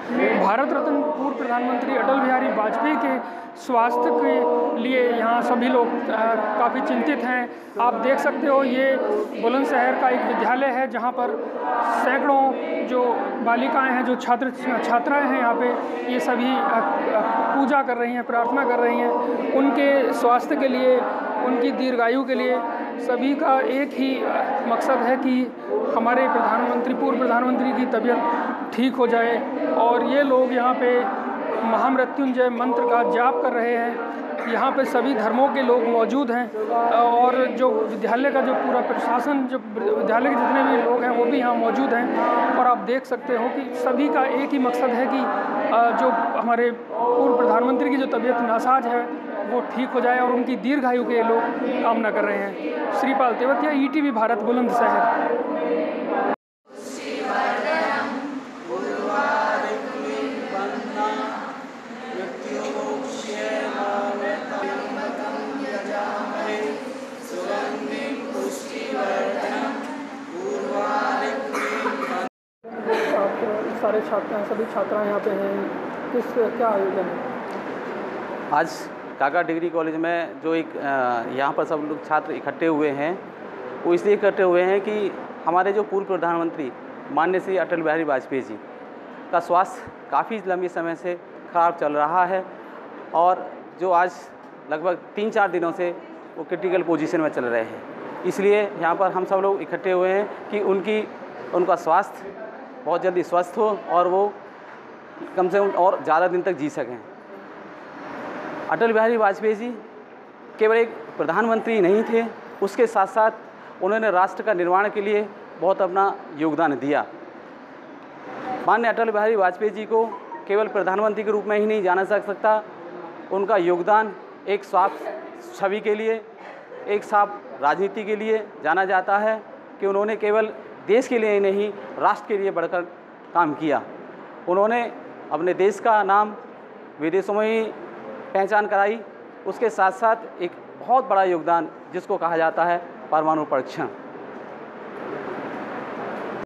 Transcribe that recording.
भारत रत्न पूर्व प्रधानमंत्री अटल बिहारी वाजपेयी के स्वास्थ्य के लिए यहाँ सभी लोग काफ़ी चिंतित हैं। आप देख सकते हो ये बुलंदशहर का एक विद्यालय है जहाँ पर सैकड़ों जो बालिकाएं हैं, जो छात्राएं हैं यहाँ पे, ये सभी पूजा कर रही हैं, प्रार्थना कर रही हैं उनके स्वास्थ्य के लिए, उनकी दीर्घायु के लिए। सभी का एक ही मकसद है कि हमारे पूर्व प्रधानमंत्री की तबीयत ठीक हो जाए। और ये लोग यहाँ पे महामृत्युंजय मंत्र का जाप कर रहे हैं। यहाँ पे सभी धर्मों के लोग मौजूद हैं और जो विद्यालय का जो पूरा प्रशासन, जो विद्यालय के जितने भी लोग हैं वो भी यहाँ मौजूद हैं। और आप देख सकते हो कि सभी का एक ही मकसद है कि जो हमारे पूर्व प्रधानमंत्री की जो तबीयत नासाज है वो ठीक हो जाए और उनकी दीर्घायु के लोग कामना कर रहे हैं। श्रीपाल तेवतिया, ईटीवी भारत, बुलंदशहर। सारे छात्र, सभी छात्राएं यहाँ पे हैं, क्या आयोजन है आज काका डिग्री कॉलेज में? जो एक यहाँ पर सब लोग छात्र इकट्ठे हुए हैं वो इसलिए इकट्ठे हुए हैं कि हमारे जो पूर्व प्रधानमंत्री माननीय श्री अटल बिहारी वाजपेयी जी का स्वास्थ्य काफ़ी लंबे समय से ख़राब चल रहा है और जो आज लगभग 3-4 दिनों से वो क्रिटिकल पोजीशन में चल रहे हैं। इसलिए यहाँ पर हम सब लोग इकट्ठे हुए हैं कि उनका स्वास्थ्य बहुत जल्दी स्वस्थ हो और वो कम से कम और ज़्यादा दिन तक जी सकें। अटल बिहारी वाजपेयी जी केवल एक प्रधानमंत्री नहीं थे, उसके साथ साथ उन्होंने राष्ट्र का निर्माण के लिए बहुत अपना योगदान दिया। माननीय अटल बिहारी वाजपेयी जी को केवल प्रधानमंत्री के रूप में ही नहीं जाना जा सकता, उनका योगदान एक साफ छवि के लिए, एक साफ राजनीति के लिए जाना जाता है कि उन्होंने केवल देश के लिए ही नहीं, राष्ट्र के लिए बढ़कर काम किया। उन्होंने अपने देश का नाम विदेशों में ही पहचान कराई। उसके साथ साथ एक बहुत बड़ा योगदान जिसको कहा जाता है परमाणु परीक्षण।